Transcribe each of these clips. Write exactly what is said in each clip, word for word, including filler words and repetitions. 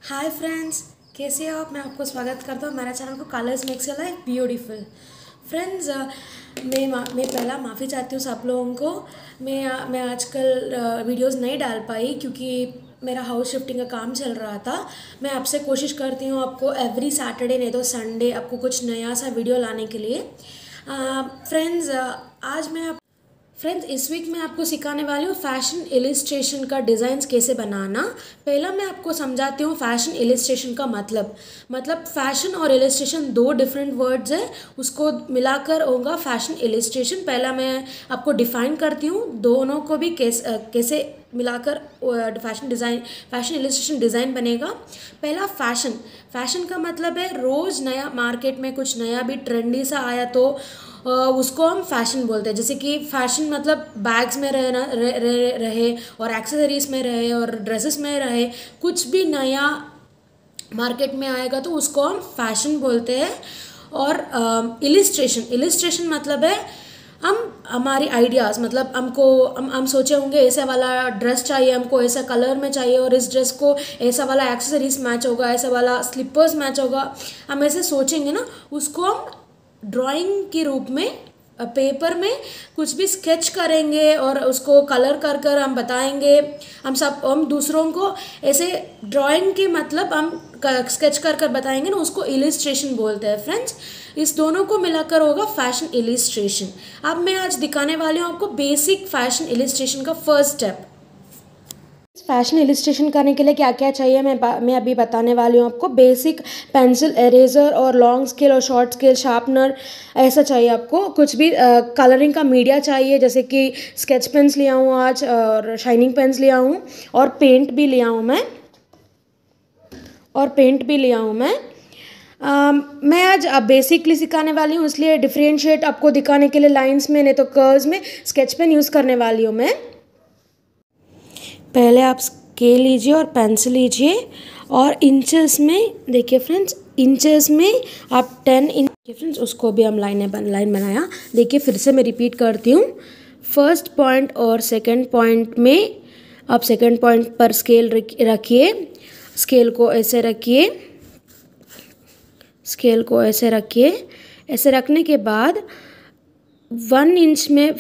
Hi friends, कैसे हो आप। मैं आपको स्वागत करता हूँ मेरा चैनल को colours makes your life beautiful. Friends, मैं मैं पहला माफ़ी चाहती हूँ सब लोगों को। मैं आ, मैं आजकल वीडियोस नहीं डाल पाई क्योंकि मेरा हाउस शिफ्टिंग का काम चल रहा था। मैं आपसे कोशिश करती हूँ आपको एवरी सैटरडे नहीं तो संडे आपको कुछ नया सा वीडियो लाने के लिए। फ्रेंड्स, आज मैं आप फ्रेंड्स इस वीक मैं आपको सिखाने वाली हूँ फैशन इलिस्ट्रेशन का डिज़ाइंस कैसे बनाना। पहला मैं आपको समझाती हूँ फैशन इलिस्ट्रेशन का मतलब मतलब फैशन और इलिस्ट्रेशन दो डिफरेंट वर्ड्स है, उसको मिलाकर होगा फैशन इलिस्ट्रेशन। पहला मैं आपको डिफाइन करती हूँ दोनों को भी कैसे कैसे मिलाकर fashion design fashion illustration design बनेगा। पहला फैशन फैशन का मतलब है रोज़ नया मार्केट में कुछ नया भी ट्रेंडी सा आया तो उसको हम फैशन बोलते हैं। जैसे कि फैशन मतलब बैग्स में रहना रह, रह, रहे और एक्सेसरीज में रहे और ड्रेसेस में रहे, कुछ भी नया मार्केट में आएगा तो उसको हम फैशन बोलते हैं। और इलिस्ट्रेशन इलिस्ट्रेशन मतलब है हम हमारी आइडियाज़ मतलब हमको हम हम सोचे होंगे ऐसा वाला ड्रेस चाहिए, हमको ऐसा कलर में चाहिए और इस ड्रेस को ऐसा वाला एक्सेसरीज मैच होगा, ऐसा वाला स्लीपर्स मैच होगा, हम ऐसे सोचेंगे ना, उसको हम ड्राइंग के रूप में पेपर में कुछ भी स्केच करेंगे और उसको कलर कर कर हम बताएंगे। हम सब हम दूसरों को ऐसे ड्राइंग के मतलब हम स्केच कर कर बताएंगे ना, उसको इलिस्ट्रेशन बोलते हैं। फ्रेंड्स, इस दोनों को मिलाकर होगा फैशन इलिस्ट्रेशन। अब मैं आज दिखाने वाली हूँ आपको बेसिक फैशन इलिस्ट्रेशन का फर्स्ट स्टेप। फैशन इलिस्ट्रेशन करने के लिए क्या क्या चाहिए मैं मैं अभी बताने वाली हूँ आपको। बेसिक पेंसिल, इरेजर और लॉन्ग स्केल और शॉर्ट स्केल शार्पनर ऐसा चाहिए आपको। कुछ भी कलरिंग का मीडिया चाहिए, जैसे कि स्केच पेन्स लिया हूँ आज और शाइनिंग पेन्स लिया हूँ और पेंट भी लिया हूँ मैं और पेंट भी लिया हूँ मैं आ, मैं आज बेसिकली सिखाने वाली हूँ, इसलिए डिफ्रेंशिएट आपको दिखाने के लिए लाइंस में नहीं तो कर्व्स में स्केच पेन यूज़ करने वाली हूँ मैं। पहले आप स्केल लीजिए और पेंसिल लीजिए और इंचेस में देखिए फ्रेंड्स, इंचेस में आप टेन इंच फ्रेंड्स उसको भी हम लाइन बन लाइन बनाया। देखिए फिर से मैं रिपीट करती हूँ, फर्स्ट पॉइंट और सेकंड पॉइंट में आप सेकंड पॉइंट पर स्केल रखिए, स्केल को ऐसे रखिए, स्केल को ऐसे रखिए। ऐसे रखने के बाद वन इंच में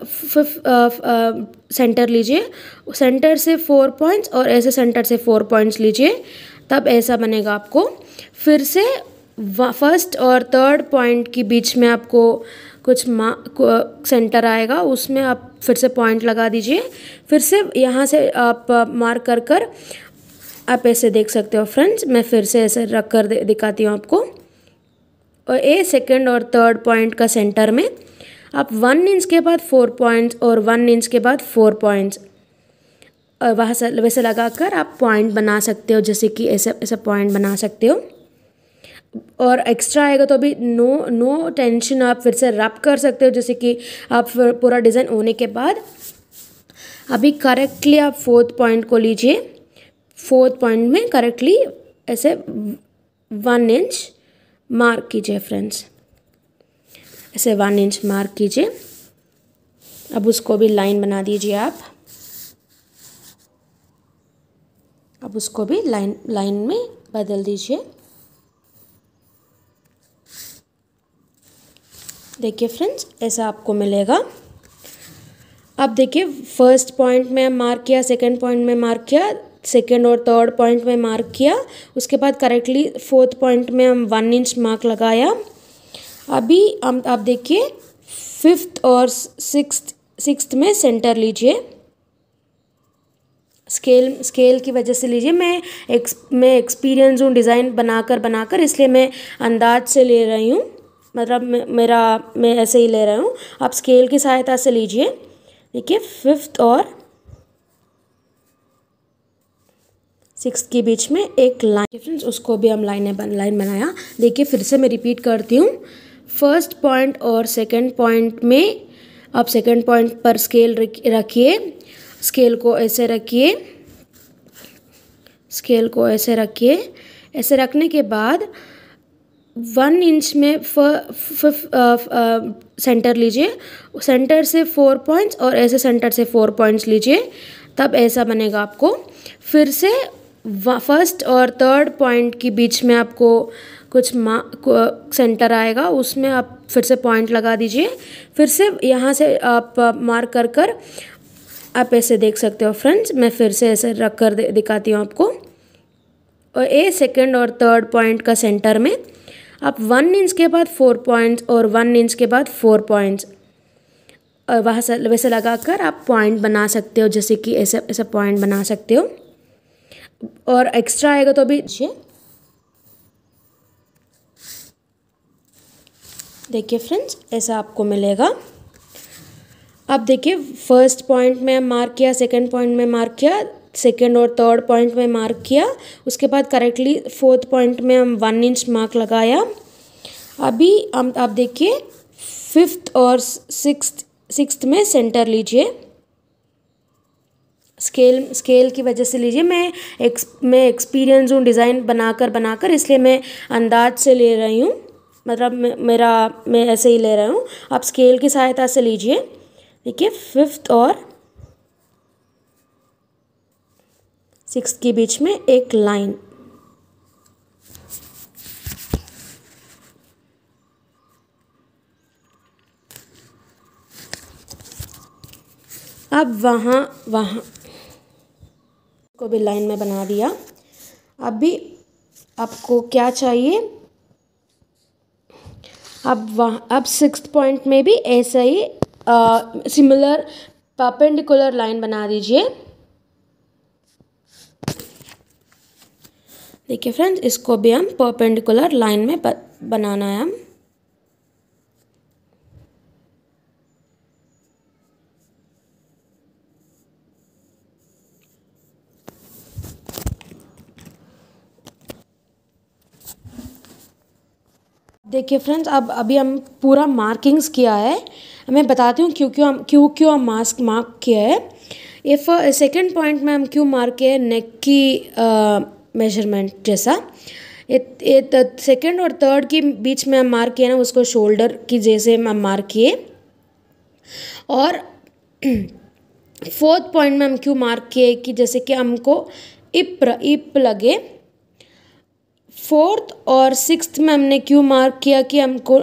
सेंटर लीजिए, सेंटर से फोर पॉइंट्स और ऐसे सेंटर से फोर पॉइंट्स लीजिए, तब ऐसा बनेगा आपको। फिर से फर्स्ट और थर्ड पॉइंट के बीच में आपको कुछ सेंटर आएगा, उसमें आप फिर से पॉइंट लगा दीजिए। फिर से यहाँ से आप मार्क कर कर आप ऐसे देख सकते हो फ्रेंड्स। मैं फिर से ऐसे रख कर दिखाती हूँ आपको। और ए सेकेंड और थर्ड पॉइंट का सेंटर में आप वन इंच के बाद फोर पॉइंट्स और वन इंच के बाद फोर पॉइंट्स और वहाँ से वैसे लगाकर आप पॉइंट बना सकते हो, जैसे कि ऐसे ऐसा पॉइंट बना सकते हो। और एक्स्ट्रा आएगा तो अभी नो नो टेंशन, आप फिर से रब कर सकते हो, जैसे कि आप पूरा डिज़ाइन होने के बाद अभी करेक्टली आप फोर्थ पॉइंट को लीजिए। फोर्थ पॉइंट में करेक्टली ऐसे वन इंच मार्क कीजिए फ्रेंड्स, ऐसे वन इंच मार्क कीजिए। अब उसको भी लाइन बना दीजिए आप, अब उसको भी लाइन लाइन में बदल दीजिए। देखिए फ्रेंड्स, ऐसा आपको मिलेगा। अब देखिए फर्स्ट पॉइंट में मार्क किया, सेकंड पॉइंट में मार्क किया, सेकेंड और थर्ड पॉइंट में मार्क किया, उसके बाद करेक्टली फोर्थ पॉइंट में हम वन इंच मार्क लगाया। अभी हम आप देखिए फिफ्थ और सिक्स्थ सिक्स्थ में सेंटर लीजिए, स्केल स्केल की वजह से लीजिए। मैं एक्स मैं एक्सपीरियंस हूँ डिज़ाइन बनाकर बनाकर, इसलिए मैं अंदाज से ले रही हूँ, मतलब मेरा मैं ऐसे ही ले रही हूँ। आप स्केल की सहायता से लीजिए। देखिए फिफ्थ और सिक्स के बीच में एक लाइन फ्रेंड्स, उसको भी हम लाइन बन लाइन बनाया। देखिए फिर से मैं रिपीट करती हूँ, फर्स्ट पॉइंट और सेकंड पॉइंट में आप सेकंड पॉइंट पर स्केल रखिए, स्केल को ऐसे रखिए, स्केल को ऐसे रखिए। ऐसे रखने के बाद वन इंच में फ, फ, फ, सेंटर लीजिए, सेंटर से फोर पॉइंट्स और ऐसे सेंटर से फोर पॉइंट्स लीजिए, तब ऐसा बनेगा आपको। फिर से फर्स्ट और थर्ड पॉइंट के बीच में आपको कुछ मा सेंटर आएगा, उसमें आप फिर से पॉइंट लगा दीजिए। फिर से यहाँ से आप मार्क कर कर आप ऐसे देख सकते हो फ्रेंड्स। मैं फिर से ऐसे रख कर दिखाती हूँ आपको। और ए सेकंड और थर्ड पॉइंट का सेंटर में आप वन इंच के बाद फोर पॉइंट्स और वन इंच के बाद फोर पॉइंट्स वहाँ से वैसे लगा कर आप पॉइंट बना सकते हो, जैसे कि ऐसे ऐसा पॉइंट बना सकते हो। और एक्स्ट्रा आएगा तो भी देखिए फ्रेंड्स, ऐसा आपको मिलेगा। अब देखिए फर्स्ट पॉइंट में मार्क किया, सेकंड पॉइंट में मार्क किया, सेकंड और थर्ड पॉइंट में मार्क किया, उसके बाद करेक्टली फोर्थ पॉइंट में हम वन इंच मार्क लगाया। अभी हम आप देखिए फिफ्थ और सिक्स्थ सिक्स्थ में सेंटर लीजिए। स्केल स्केल की वजह से लीजिए। मैं एक्स मैं एक्सपीरियंस हूँ डिज़ाइन बनाकर बनाकर, इसलिए मैं अंदाज से ले रही हूँ, मतलब मेरा मैं ऐसे ही ले रहा हूँ। आप स्केल की सहायता से लीजिए। देखिए फिफ्थ और सिक्स्थ के बीच में एक लाइन। अब वहाँ वहाँ को भी लाइन में बना दिया। अभी आपको क्या चाहिए, अब वहाँ अब सिक्स्थ पॉइंट में भी ऐसा ही सिमिलर परपेंडिकुलर लाइन बना दीजिए। देखिए फ्रेंड्स, इसको भी हम परपेंडिकुलर लाइन में बनाना है हम। देखिए फ्रेंड्स, अब अभी हम पूरा मार्किंग्स किया है। मैं बताती हूँ क्यों क्यों हम क्यों क्यों हम मास्क मार्क किया है। इफ सेकंड पॉइंट में हम क्यों मार्क किया है, नेक की मेजरमेंट जैसा। ये सेकंड और थर्ड के बीच में हम मार्क किया ना, उसको शोल्डर की जैसे हम मार्क किए। और फोर्थ पॉइंट में हम क्यों मार्क किए कि जैसे कि हमको इप इप लगे। फोर्थ और सिक्स्थ में हमने क्यों मार्क किया कि हमको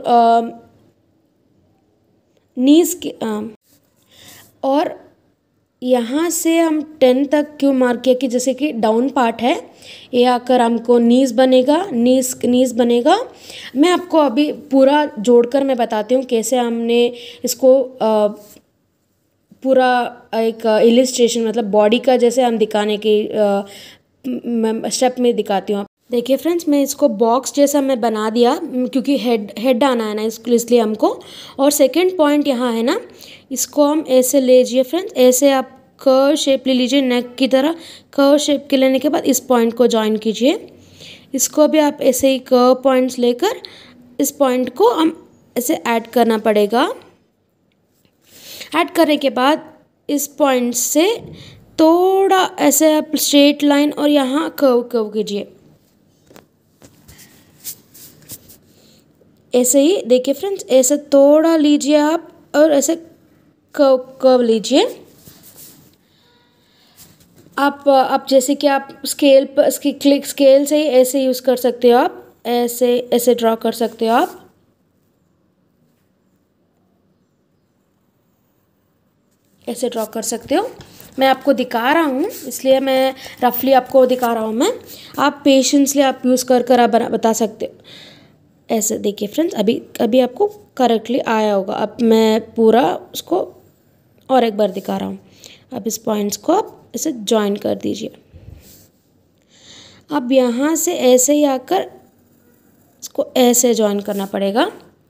नीज के आ, और यहाँ से हम टेन तक क्यों मार्क किया कि जैसे कि डाउन पार्ट है, ये आकर हमको नीज बनेगा, नीज नीज बनेगा। मैं आपको अभी पूरा जोड़कर मैं बताती हूँ कैसे हमने इसको आ, पूरा एक इलिस्ट्रेशन मतलब बॉडी का जैसे हम दिखाने की स्टेप में दिखाती हूँ। देखिए फ्रेंड्स, मैं इसको बॉक्स जैसा मैं बना दिया क्योंकि हेड हेड आना है ना, इसको इसलिए हमको। और सेकंड पॉइंट यहाँ है ना, इसको हम ऐसे लीजिए फ्रेंड्स, ऐसे आप कर्व शेप ले लीजिए, नेक की तरह कर्व शेप के लेने के बाद इस पॉइंट को जॉइन कीजिए। इसको भी आप ऐसे ही कर्व पॉइंट्स लेकर इस पॉइंट को हम ऐसे ऐड करना पड़ेगा। ऐड करने के बाद इस पॉइंट से थोड़ा ऐसे आप स्ट्रेट लाइन और यहाँ कर्व कर्व कीजिए। ऐसे ही देखिए फ्रेंड्स, ऐसे थोड़ा लीजिए आप और ऐसे कर्व कर्व लीजिए। आप आप जैसे कि आप स्केल पर क्लिक स्केल से ही ऐसे यूज़ कर सकते हो। आप ऐसे ऐसे ड्रॉ कर सकते हो। आप ऐसे ड्रॉ कर सकते हो। मैं आपको दिखा रहा हूँ इसलिए मैं रफली आपको दिखा रहा हूँ मैं। आप पेशेंसली आप यूज़ कर कर आप बता सकते हो। ऐसे देखिए फ्रेंड्स, अभी अभी आपको करेक्टली आया होगा। अब मैं पूरा उसको और एक बार दिखा रहा हूँ। अब इस पॉइंट्स को आप ऐसे जॉइन कर दीजिए। अब यहाँ से ऐसे ही आकर इसको ऐसे जॉइन करना पड़ेगा।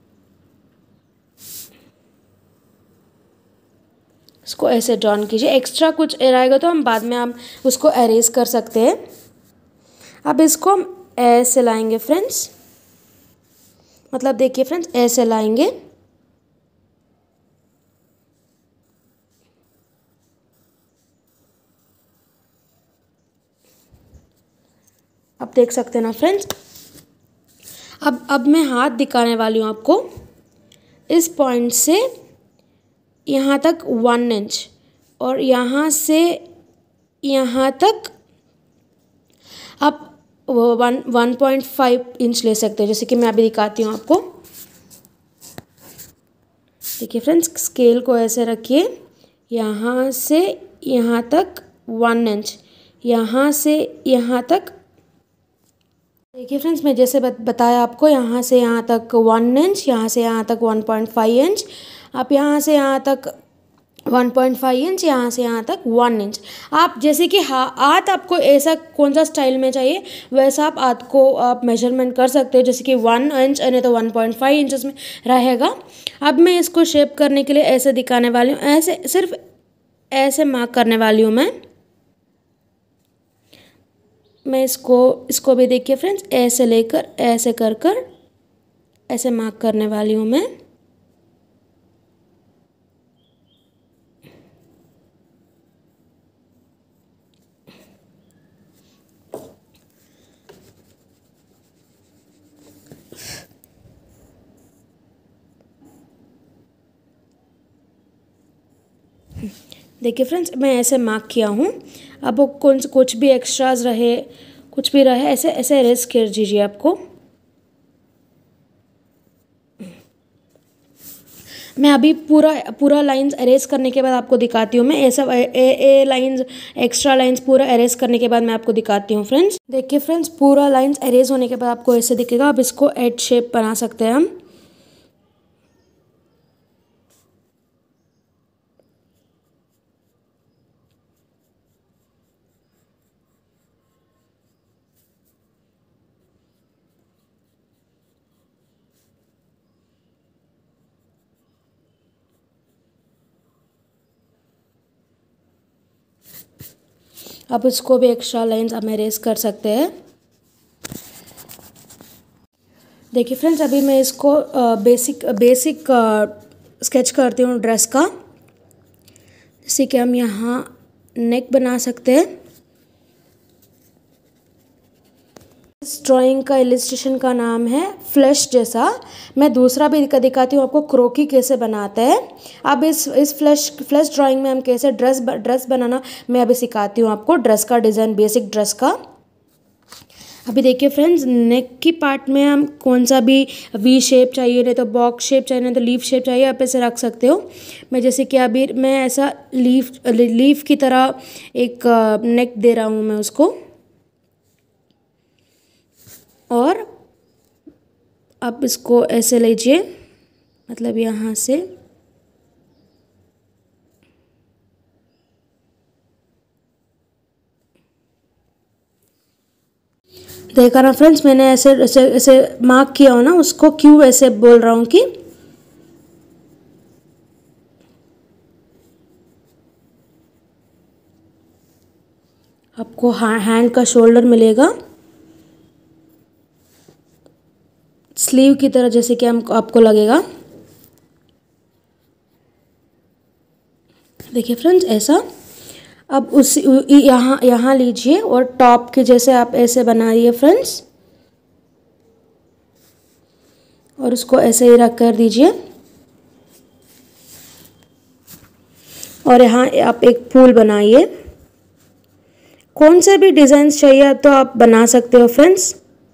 इसको ऐसे जॉइन कीजिए। एक्स्ट्रा कुछ रहेगा तो हम बाद में हम उसको एरेज कर सकते हैं। अब इसको हम ऐसे लाएंगे फ्रेंड्स, मतलब देखिए फ्रेंड्स, ऐसे लाएंगे। अब देख सकते हैं ना फ्रेंड्स। अब अब मैं हाथ दिखाने वाली हूँ आपको। इस पॉइंट से यहाँ तक वन इंच और यहाँ से यहाँ तक आप one one point five inch ले सकते हो, जैसे कि मैं अभी दिखाती हूँ आपको। देखिए फ्रेंड्स, स्केल को ऐसे रखिए, यहाँ से यहाँ तक वन इंच, यहाँ से यहाँ तक। देखिए फ्रेंड्स, मैं जैसे बताया आपको, यहाँ से यहाँ तक वन इंच, यहाँ से यहाँ तक वन पॉइंट फाइव इंच, आप यहाँ से यहाँ तक वन पॉइंट फाइव इंच, यहाँ से यहाँ तक वन इंच। आप जैसे कि हा हाथ आपको ऐसा कौन सा स्टाइल में चाहिए वैसा आप हाथ को आप मेजरमेंट कर सकते हो, जैसे कि वन इंच नहीं तो वन पॉइंट फाइव इंचेस में रहेगा। अब मैं इसको शेप करने के लिए ऐसे दिखाने वाली हूँ, ऐसे सिर्फ ऐसे मार्क करने वाली हूँ मैं मैं इसको इसको भी देखिए फ्रेंड्स, ऐसे लेकर ऐसे कर कर ऐसे मार्क करने वाली हूँ मैं। देखिए फ्रेंड्स, मैं ऐसे मार्क किया हूँ। अब वो कौन कुछ भी एक्स्ट्राज रहे, कुछ भी रहे, ऐसे ऐसे अरेज कर दीजिए आपको। मैं अभी पूरा पूरा लाइंस अरेज करने के बाद आपको दिखाती हूँ। मैं ऐसा a a lines extra lines पूरा अरेज करने के बाद मैं आपको दिखाती हूँ फ्रेंड्स। देखिए फ्रेंड्स, पूरा लाइंस अरेज होने के बाद आपको ऐसे दिखेगा। अब इसको एड शेप बना सकते हैं हम। अब इसको भी एक्स्ट्रा लाइंस हम अरेज कर सकते हैं। देखिए फ्रेंड्स, अभी मैं इसको बेसिक बेसिक स्केच करती हूँ ड्रेस का। जैसे कि हम यहाँ नेक बना सकते हैं। इस ड्राइंग का इलिस्ट्रेशन का नाम है फ्लैश जैसा। मैं दूसरा भी दिखाती हूँ आपको, क्रोकी कैसे बनाते हैं। अब इस इस फ्लैश फ्लैश ड्राइंग में हम कैसे ड्रेस ड्रेस बनाना मैं अभी सिखाती हूँ आपको, ड्रेस का डिज़ाइन, बेसिक ड्रेस का। अभी देखिए फ्रेंड्स, नेक की पार्ट में हम कौन सा भी वी शेप चाहिए, नहीं तो बॉक्स शेप चाहिए, नहीं तो लीफ शेप चाहिए, आप ऐसे रख सकते हो। मैं जैसे कि अभी मैं ऐसा लीफ लीफ की तरह एक नेक दे रहा हूँ मैं उसको। और अब इसको ऐसे लीजिए, मतलब यहाँ से देखा ना फ्रेंड्स, मैंने ऐसे ऐसे ऐसे मार्क किया हो ना, उसको क्यों ऐसे बोल रहा हूँ कि आपको हैंड का शोल्डर मिलेगा स्लीव की तरह, जैसे कि हम आपको लगेगा। देखिए फ्रेंड्स, ऐसा। अब उस यहाँ यहाँ लीजिए और टॉप के जैसे आप ऐसे बनाइए फ्रेंड्स, और उसको ऐसे ही रख कर दीजिए। और यहाँ आप एक फूल बनाइए। कौन से भी डिज़ाइन चाहिए तो आप बना सकते हो फ्रेंड्स।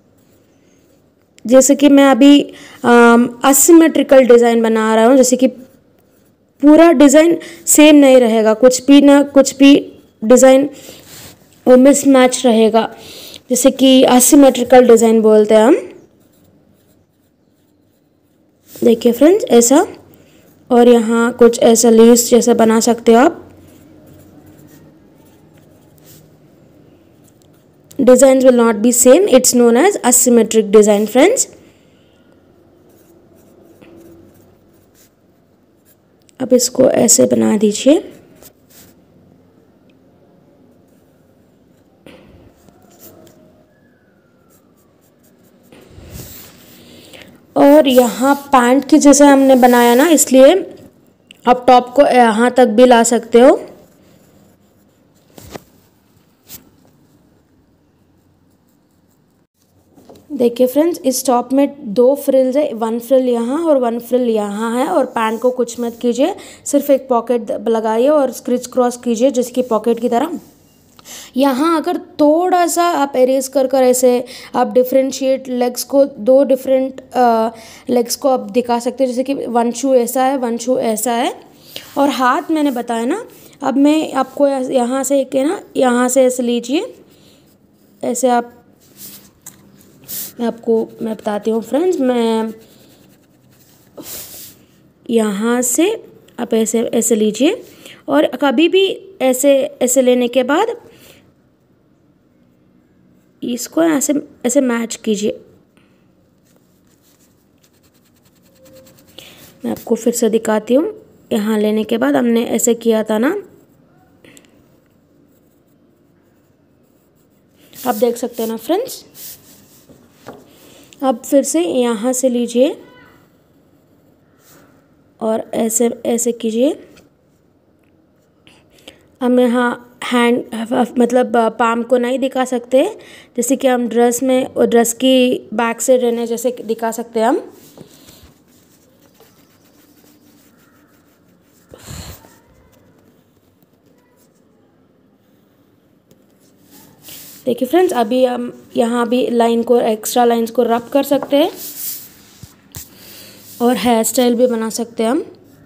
जैसे कि मैं अभी असिमेट्रिकल डिज़ाइन बना रहा हूँ, जैसे कि पूरा डिज़ाइन सेम नहीं रहेगा, कुछ भी ना कुछ भी डिज़ाइन वो मिसमैच रहेगा, जैसे कि असिमेट्रिकल डिज़ाइन बोलते हैं हम। देखिए फ्रेंड्स, ऐसा। और यहाँ कुछ ऐसा लीव्स जैसा बना सकते हो आप। Designs will not be same. It's known as asymmetric design, friends. अब इसको ऐसे बना दीजिए। और यहाँ पैंट की जैसे हमने बनाया ना, इसलिए आप टॉप को यहाँ तक भी ला सकते हो। देखिए फ्रेंड्स, इस टॉप में दो फ्रिल्स है, वन फ्रिल यहाँ और वन फ्रिल यहाँ है। और पैंट को कुछ मत कीजिए, सिर्फ एक पॉकेट लगाइए और स्क्रिच क्रॉस कीजिए, जैसे कि पॉकेट की तरह। यहाँ अगर थोड़ा सा आप एरेज कर कर ऐसे आप डिफ्रेंशिएट लेग्स को, दो डिफरेंट लेग्स को आप दिखा सकते हो, जैसे कि वन शू ऐसा है, वन शू ऐसा है। और हाथ मैंने बताया ना, अब मैं आपको यहाँ से एक है ना, यहाँ से ऐसे लीजिए, ऐसे आप, मैं आपको मैं बताती हूँ फ्रेंड्स, मैं यहाँ से आप ऐसे ऐसे लीजिए, और कभी भी ऐसे ऐसे लेने के बाद इसको ऐसे ऐसे मैच कीजिए। मैं आपको फिर से दिखाती हूँ। यहाँ लेने के बाद हमने ऐसे किया था ना, आप देख सकते हैं ना फ्रेंड्स। अब फिर से यहाँ से लीजिए और ऐसे ऐसे कीजिए। हम यहाँ हैंड मतलब पाम को नहीं दिखा सकते, जैसे कि हम ड्रेस में और ड्रेस की बैक से रहने जैसे दिखा सकते हैं हम। देखिए फ्रेंड्स, अभी हम यहाँ भी लाइन को, एक्स्ट्रा लाइंस को रब कर सकते हैं और हेयर स्टाइल भी बना सकते हैं हम।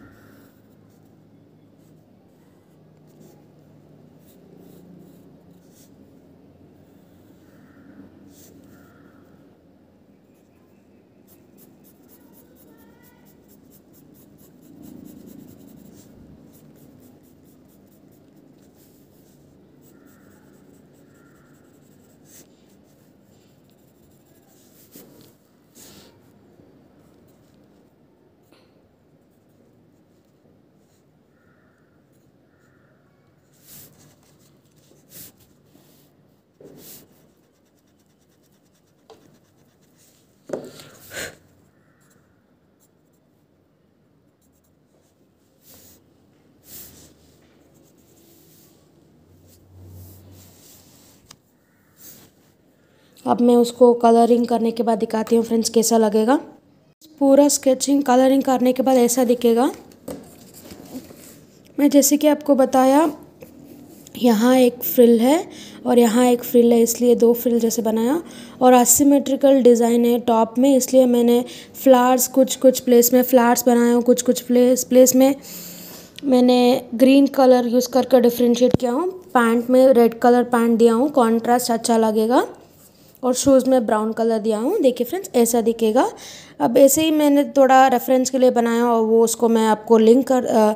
अब मैं उसको कलरिंग करने के बाद दिखाती हूँ फ्रेंड्स कैसा लगेगा। पूरा स्केचिंग कलरिंग करने के बाद ऐसा दिखेगा। मैं जैसे कि आपको बताया, यहाँ एक फ्रिल है और यहाँ एक फ्रिल है, इसलिए दो फ्रिल जैसे बनाया। और असिमेट्रिकल डिज़ाइन है टॉप में, इसलिए मैंने फ्लावर्स कुछ कुछ प्लेस में फ्लावर्स बनाया हूँ, कुछ कुछ प्लेस प्लेस में मैंने ग्रीन कलर यूज़ कर कर डिफ्रेंशिएट किया हूँ। पैंट में रेड कलर पैंट दिया हूँ, कॉन्ट्रास्ट अच्छा लगेगा। और शूज़ में ब्राउन कलर दिया हूँ। देखिए फ्रेंड्स, ऐसा दिखेगा। अब ऐसे ही मैंने थोड़ा रेफरेंस के लिए बनाया और वो उसको मैं आपको लिंक कर आ,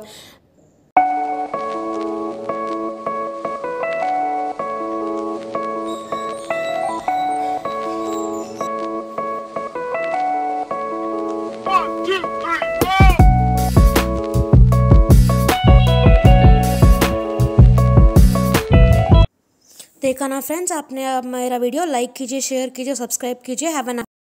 देखा ना फ्रेंड्स आपने। अब मेरा वीडियो लाइक कीजिए, शेयर कीजिए, सब्सक्राइब कीजिए। हैव अ